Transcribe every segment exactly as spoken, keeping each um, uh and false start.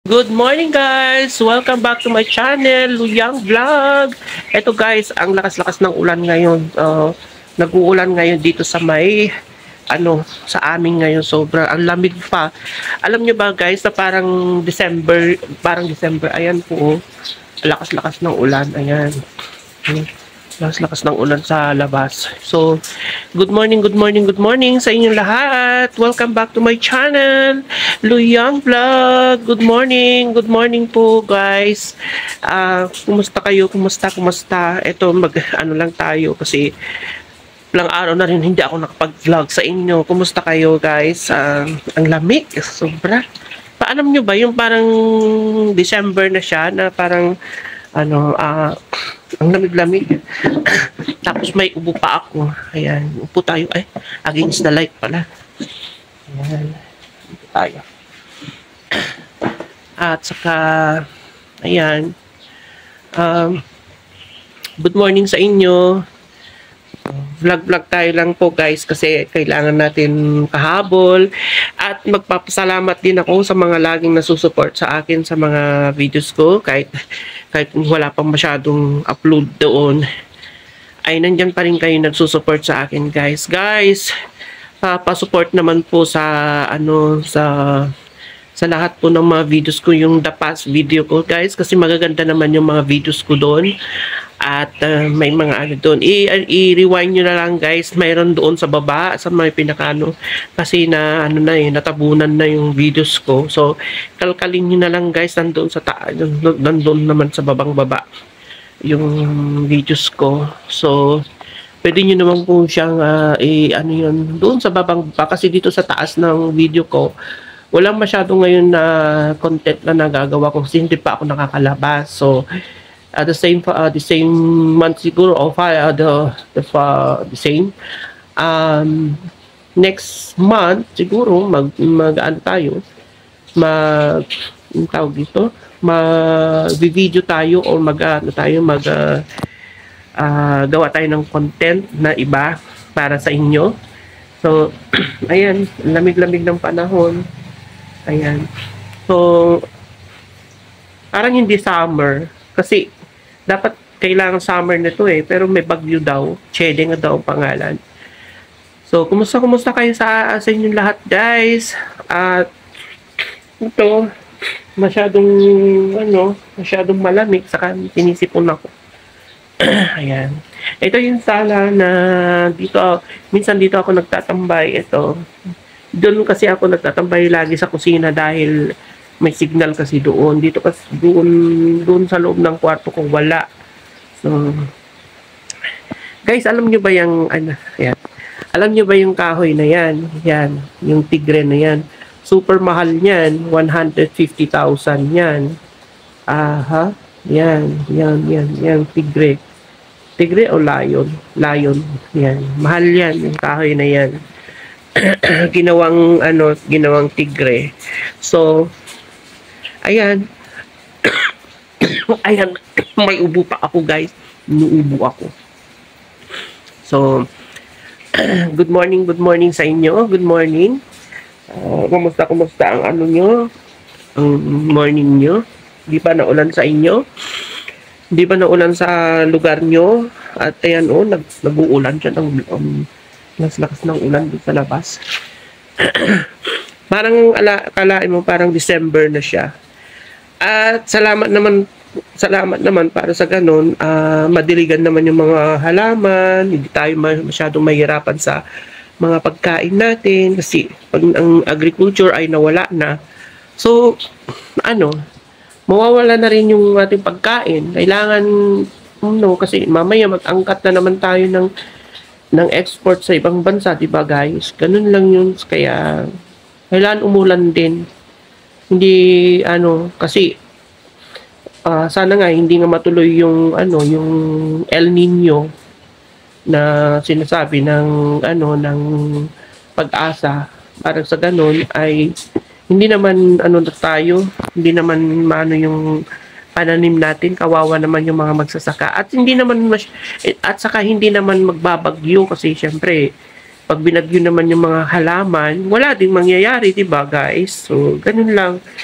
Good morning guys! Welcome back to my channel, Luyang Vlog. Ito guys, ang lakas-lakas ng ulan ngayon. Uh, Nag-uulan ngayon dito sa may, ano, sa amin ngayon. Sobra, ang lamig pa. Alam nyo ba guys, na parang December, parang December, ayan po. Lakas-lakas ng ulan, ayan. Lakas-lakas ng ulan sa labas. So, good morning, good morning, good morning sa inyong lahat. Welcome back to my channel, Luyang Vlog. Good morning, good morning po guys. Uh, kumusta kayo? Kumusta, kumusta? Ito, mag, ano lang tayo kasi ilang araw na rin hindi ako nakapag-vlog sa inyo. Kumusta kayo guys? Uh, ang lamig, sobra. Paalam nyo ba yung parang December na siya na parang ano, ah, uh, ang lamig-lamig. Tapos may ubo pa ako. Ayan, upo tayo. Ay, against the light pala. Ayan, upo tayo. At saka, ayan, um, good morning sa inyo. Vlog-vlog tayo lang po guys kasi kailangan natin kahabol. At magpapasalamat din ako sa mga laging nasusuport sa akin sa mga videos ko. Kahit, kahit wala pang masyadong upload doon, ay nandyan pa rin kayo nagsusupport sa akin guys. Guys, uh, pa-support naman po sa ano sa sa lahat po ng mga videos ko, yung the past video ko guys, kasi magaganda naman yung mga videos ko doon. At uh, may mga ano doon, i-rewind nyo na lang guys, mayroon doon sa baba sa may pinakano, kasi na ano na eh, natabunan na yung videos ko. So kalkalin nyo na lang guys, nandoon sa taas, nandoon naman sa babang baba yung videos ko. So pwede nyo naman po siyang uh, i ano yun, doon sa babang baba, kasi dito sa taas ng video ko walang masyado ngayon na content na nagagawa ko kasi hindi pa ako nakakalabas. So at uh, the same uh, the same month siguro or uh, the the, uh, the same um next month siguro mag mag ano tayo mag yung tawag dito, mag-video tayo o mag ano tayo mag uh, uh, gawa tayo ng content na iba para sa inyo. So ayan, lamig-lamig ng panahon. Ayan. So, parang hindi summer. Kasi, dapat kailangan summer na to eh. Pero may bagyo daw. Chede nga daw ang pangalan. So, kumusta, kumusta kayo sa, sa inyong lahat, guys? At, ito, masyadong, ano, masyadong malamig. Saka, sinisipon ako. Ayan. Ito yung sala na dito, minsan dito ako nagtatambay. Ito. Doon kasi ako nagtatambay lagi sa kusina dahil may signal kasi doon. Dito kasi doon, doon sa loob ng kwarto ko wala. So, guys, alam nyo ba yung, ano, yan. Alam nyo ba yung kahoy na yan? Yan, yung tigre na yan. Super mahal yan. one hundred fifty thousand yan. Aha, yan, yan, yan, yan, tigre. Tigre o lion? Lion, yan. Mahal yan, yung kahoy na yan. ginawang ano, ginawang tigre. So, ayan. Ayan, may ubo pa ako, guys. Inuubo ako. So, good morning, good morning sa inyo. Good morning. Uh, kumusta, kumusta ang ano nyo? Ang morning nyo? Di ba naulan sa inyo? Di ba naulan sa lugar nyo? At ayan, oh, nag nag-uulan siya ng um, lakas ng ulan dito sa labas. Parang ala, kalain mo parang December na siya. At salamat naman salamat naman para sa ganun, uh, madiligan naman yung mga halaman, hindi tayo masyadong mahirapan sa mga pagkain natin kasi pag ang agriculture ay nawala na. So, ano, mawawala na rin yung ating pagkain. Kailangan, no, kasi mamaya mag-angkat na naman tayo ng ng export sa ibang bansa, di ba guys? Ganun lang yun. Kaya kailangan umulan din. Hindi ano kasi uh, sana nga hindi nga matuloy yung ano yung El Nino na sinasabi ng ano ng Pag-asa. Para sa ganun ay hindi naman ano na tayo, hindi naman maano yung pananim natin, kawawa naman yung mga magsasaka. At hindi naman mas, at saka hindi naman magbabagyo kasi syempre pag binagyo naman yung mga halaman, wala ding mangyayari, 'di ba, guys? So, ganun lang.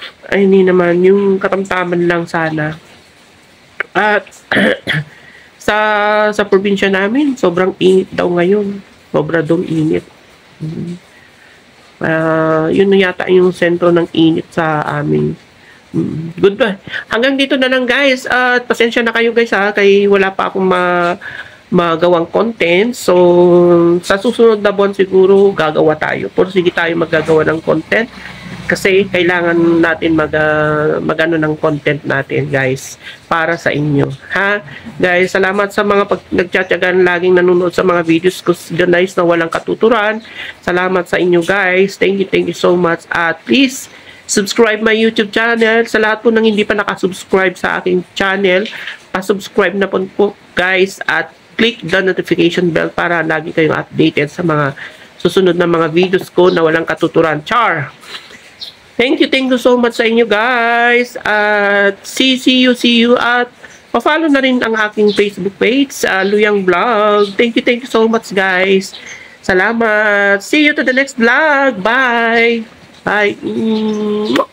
ay hindi naman, yung katamtaman lang sana. At sa sa probinsya namin, sobrang init daw ngayon. Sobra daw init. Mm. Uh, yun na yata yung sentro ng init sa amin. Mm. Good ba? Hanggang dito na lang guys. At uh, pasensya na kayo guys ha, kay wala pa akong ma magawang content. So, sa susunod na buwan siguro gagawa tayo. Pero sige tayo maggagawa ng content. Kasi kailangan natin mag, uh, magano ng content natin guys. Para sa inyo. Ha? Guys, salamat sa mga pag nagtsatsagan laging nanonood sa mga videos ko guys na walang katuturan. Salamat sa inyo guys. Thank you, thank you so much. At please, subscribe my YouTube channel. Sa lahat po ng hindi pa nakasubscribe sa aking channel, pasubscribe na po, po guys. At click the notification bell para lagi kayong updated sa mga susunod na mga videos ko na walang katuturan. Char! Thank you, thank you so much sa inyo guys. At see, see you, see you. At pa-follow na rin ang aking Facebook page, uh, Luyang Vlog. Thank you, thank you so much guys. Salamat. See you to the next vlog. Bye. Bye. Mm-hmm.